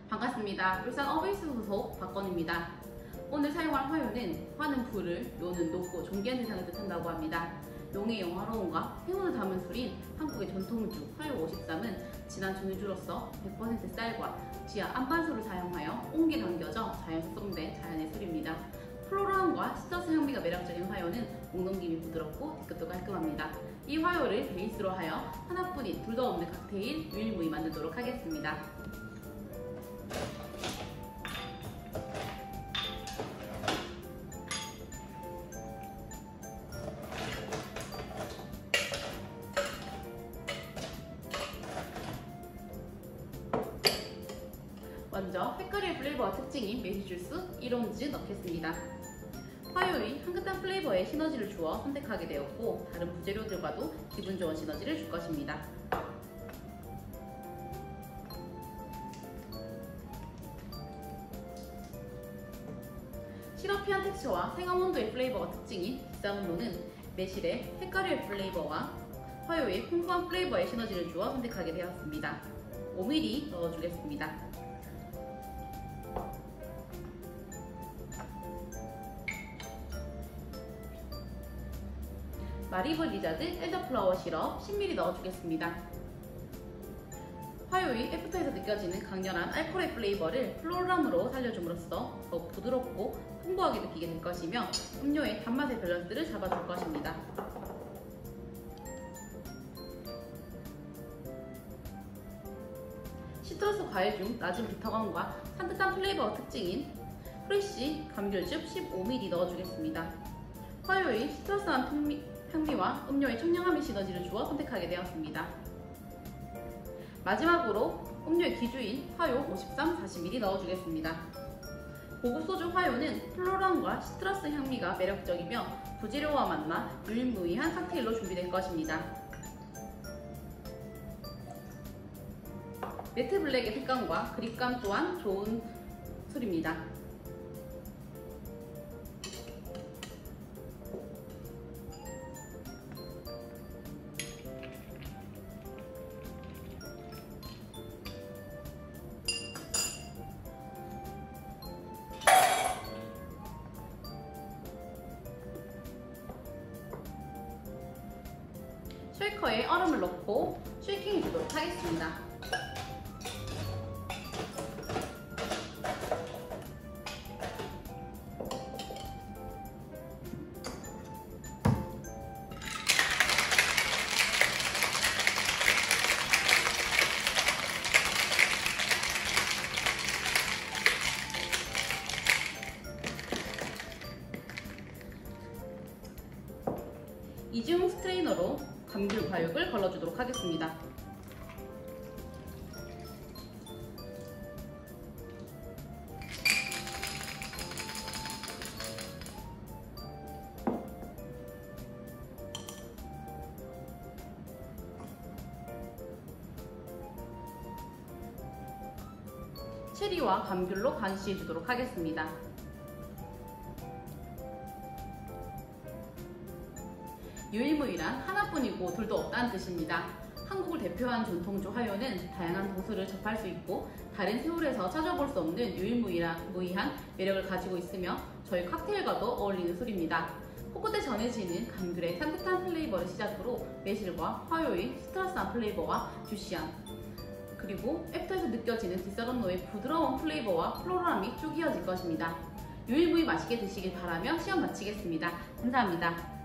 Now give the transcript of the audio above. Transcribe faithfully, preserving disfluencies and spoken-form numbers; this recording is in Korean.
반갑습니다. 울산 어베이스 소속 박건입니다. 오늘 사용할 화요는 화는 불을, 요는 높고 존귀한 대상을 뜻한다고 합니다. 용의 영화로움과 행운을 담은 술인 한국의 전통주 화요 오십삼은 진한 종류주로서 백 퍼센트 쌀과 지하 안반수를 사용하여 온기 담겨져 자연 숙성된 자연의 술입니다. 플로라함과 시트러스 향미가 매력적인 화요는 목넘김이 부드럽고 뒤끝도 깔끔합니다. 이 화요를 베이스로 하여 하나뿐인 둘도 없는 칵테일 유일무이 만들도록 하겠습니다. 먼저 햇거리의 플레이버와 특징인 메시주스 일 온즈 넣겠습니다. 화요의 향긋한 플레이버에 시너지를 주어 선택하게 되었고 다른 부재료들과도 기분 좋은 시너지를 줄 것입니다. 시러피한 텍스처와 생암 온도의 플레이버가 특징인 비싼 온도는 매실의 햇거리의 플레이버와 화요의 풍부한 플레이버에 시너지를 주어 선택하게 되었습니다. 오 밀리리터 넣어주겠습니다. 마리브 리자드 엘더플라워 시럽 십 밀리리터 넣어주겠습니다. 화요의 애프터에서 느껴지는 강렬한 알코올의 플레이버를 플로람으로 살려줌으로써 더욱 부드럽고 풍부하게 느끼게 될 것이며 음료의 단맛의 밸런스를 잡아줄 것입니다. 시트러스 과일 중 낮은 비타감과 산뜻한 플레이버가 특징인 프레쉬 감귤즙 십오 밀리리터 넣어주겠습니다. 화요의 시트러스한 풍미, 향미와 음료의 청량함의 시너지를 주어 선택하게 되었습니다. 마지막으로 음료의 기주인 화요 오십삼 사십 밀리리터 넣어주겠습니다. 고급 소주 화요는 플로람과 시트러스 향미가 매력적이며 부재료와 만나 유일무이한 칵테일로 준비될 것입니다. 매트 블랙의 색감과 그립감 또한 좋은 술입니다. 쉐이커에 얼음을 넣고 쉐이킹해 주도록 하겠습니다. 이지용 스트레이너로 감귤 과육을 걸러주도록 하겠습니다. 체리와 감귤로 가니쉬해 주도록 하겠습니다. 유일무이란 하나뿐이고 둘도 없다는 뜻입니다. 한국을 대표한 전통주 화요는 다양한 도수를 접할 수 있고 다른 세월에서 찾아볼 수 없는 유일무이한 매력을 가지고 있으며 저희 칵테일과도 어울리는 술입니다. 곳곳에 전해지는 감귤의 산뜻한 플레이버를 시작으로 매실과 화요의 시트러스한 플레이버와 주시한 그리고 애프터에서 느껴지는 디사론노의 부드러운 플레이버와 플로럴함이 쭉 이어질 것입니다. 유일무이 맛있게 드시길 바라며 시험 마치겠습니다. 감사합니다.